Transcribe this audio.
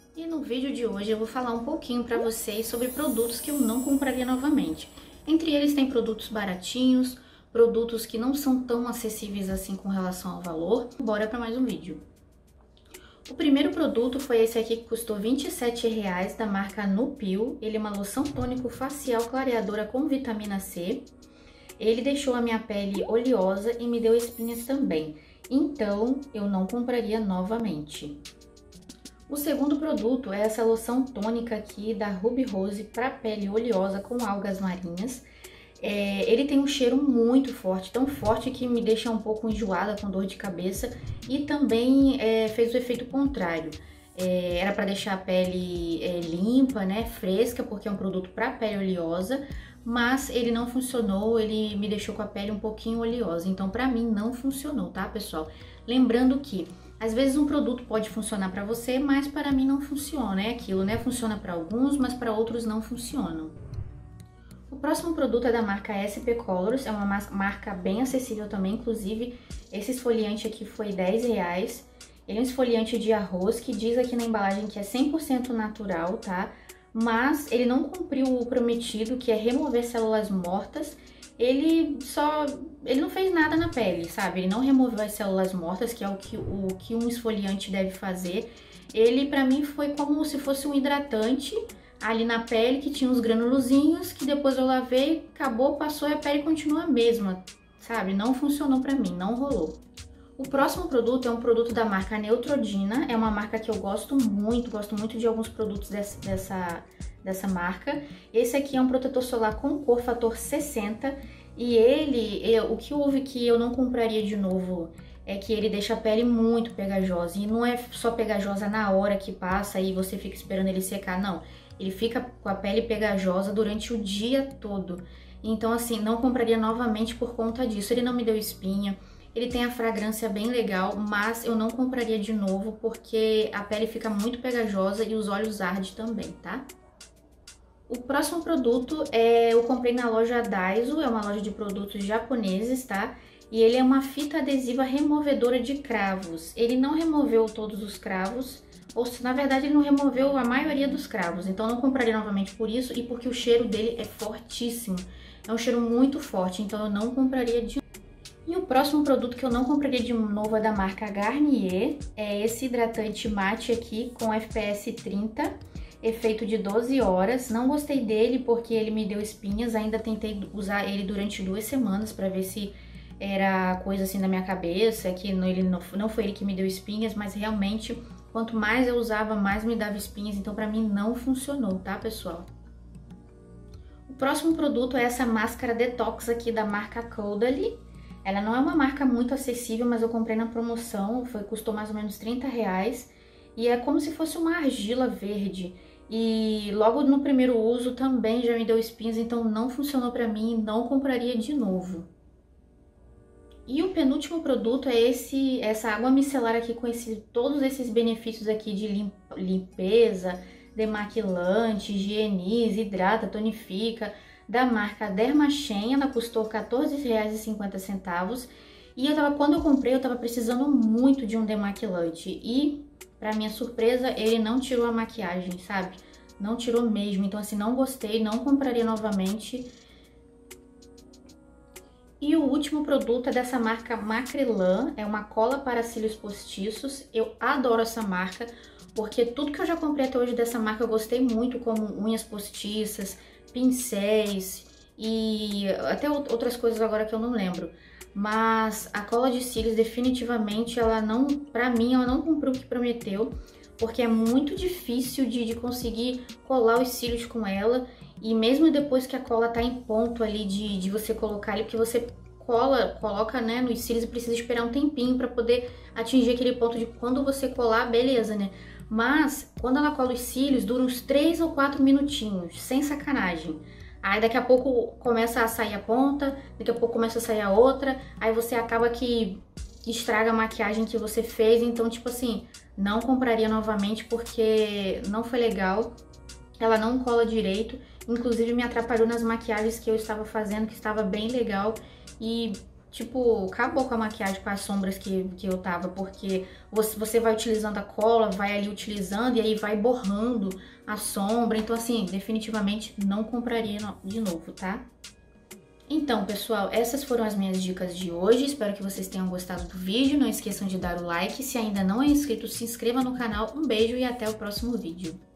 E no vídeo de hoje eu vou falar um pouquinho para vocês sobre produtos que eu não compraria novamente. Entre eles tem produtos baratinhos, produtos que não são tão acessíveis assim com relação ao valor. Bora para mais um vídeo. O primeiro produto foi esse aqui que custou R$ 27,00 da marca Nupil. Ele é uma loção tônico facial clareadora com vitamina C. Ele deixou a minha pele oleosa e me deu espinhas também. Então eu não compraria novamente. O segundo produto é essa loção tônica aqui da Ruby Rose para pele oleosa com algas marinhas. Ele tem um cheiro muito forte, tão forte que me deixa um pouco enjoada, com dor de cabeça, e também fez o efeito contrário. Era para deixar a pele limpa, né, fresca, porque é um produto para pele oleosa, mas ele não funcionou, ele me deixou com a pele um pouquinho oleosa, então para mim não funcionou, tá, pessoal? Lembrando que às vezes um produto pode funcionar para você, mas para mim não funciona, é aquilo, né? Funciona para alguns, mas para outros não funcionam. O próximo produto é da marca SP Colors, é uma marca bem acessível também, inclusive esse esfoliante aqui foi R$10. Ele é um esfoliante de arroz que diz aqui na embalagem que é 100% natural, tá? Mas ele não cumpriu o prometido, que é remover células mortas. Ele não fez nada na pele, sabe? Ele não removeu as células mortas, que é o que um esfoliante deve fazer. Ele, pra mim, foi como se fosse um hidratante ali na pele, que tinha uns granulozinhos, que depois eu lavei, acabou, passou e a pele continua a mesma, sabe? Não funcionou pra mim, não rolou. O próximo produto é um produto da marca Neutrogena, é uma marca que eu gosto muito de alguns produtos dessa marca. Esse aqui é um protetor solar com cor fator 60 e o que houve que eu não compraria de novo é que ele deixa a pele muito pegajosa, e não é só pegajosa na hora que passa e você fica esperando ele secar, não. Ele fica com a pele pegajosa durante o dia todo. Então, assim, não compraria novamente por conta disso. Ele não me deu espinha, ele tem a fragrância bem legal, mas eu não compraria de novo porque a pele fica muito pegajosa e os olhos ardem também, tá? O próximo produto eu comprei na loja Daiso, é uma loja de produtos japoneses, tá? E ele é uma fita adesiva removedora de cravos. Ele não removeu todos os cravos, ou na verdade ele não removeu a maioria dos cravos, então eu não compraria novamente por isso e porque o cheiro dele é fortíssimo. É um cheiro muito forte, então eu não compraria de novo. E o próximo produto que eu não compraria de novo é da marca Garnier. É esse hidratante mate aqui com FPS 30, efeito de 12 horas. Não gostei dele porque ele me deu espinhas, ainda tentei usar ele durante 2 semanas para ver se era coisa assim da minha cabeça, que não foi ele que me deu espinhas, mas realmente quanto mais eu usava, mais me dava espinhas, então pra mim não funcionou, tá, pessoal? O próximo produto é essa máscara detox aqui da marca Caudalie. Ela não é uma marca muito acessível, mas eu comprei na promoção, custou mais ou menos R$30, e é como se fosse uma argila verde. E logo no primeiro uso também já me deu espinhas, então não funcionou pra mim, não compraria de novo. E o penúltimo produto é essa água micelar aqui com todos esses benefícios aqui de limpeza, demaquilante, higieniza, hidrata, tonifica, da marca Dermachen. Ela custou R$14,50 e quando eu comprei eu tava precisando muito de um demaquilante e, pra minha surpresa, ele não tirou a maquiagem, sabe? Não tirou mesmo, então assim, não gostei, não compraria novamente. E o último produto é dessa marca Macrylan, é uma cola para cílios postiços. Eu adoro essa marca, porque tudo que eu já comprei até hoje dessa marca eu gostei muito, como unhas postiças, pincéis e até outras coisas agora que eu não lembro. Mas a cola de cílios definitivamente, pra mim, ela não cumpriu o que prometeu, porque é muito difícil de conseguir colar os cílios com ela. E mesmo depois que a cola tá em ponto ali de você colocar ali, porque você coloca, né, nos cílios e precisa esperar um tempinho pra poder atingir aquele ponto de quando você colar, beleza, né? Mas quando ela cola os cílios, dura uns 3 ou 4 minutinhos, sem sacanagem. Aí daqui a pouco começa a sair a ponta, daqui a pouco começa a sair a outra, aí você acaba que estraga a maquiagem que você fez. Então, tipo assim, não compraria novamente porque não foi legal. Ela não cola direito, inclusive me atrapalhou nas maquiagens que eu estava fazendo, que estava bem legal, e tipo, acabou com a maquiagem, com as sombras que eu tava, porque você vai utilizando a cola, vai ali utilizando e aí vai borrando a sombra. Então, assim, definitivamente não compraria de novo, tá? Então, pessoal, essas foram as minhas dicas de hoje. Espero que vocês tenham gostado do vídeo. Não esqueçam de dar o like. Se ainda não é inscrito, se inscreva no canal. Um beijo e até o próximo vídeo.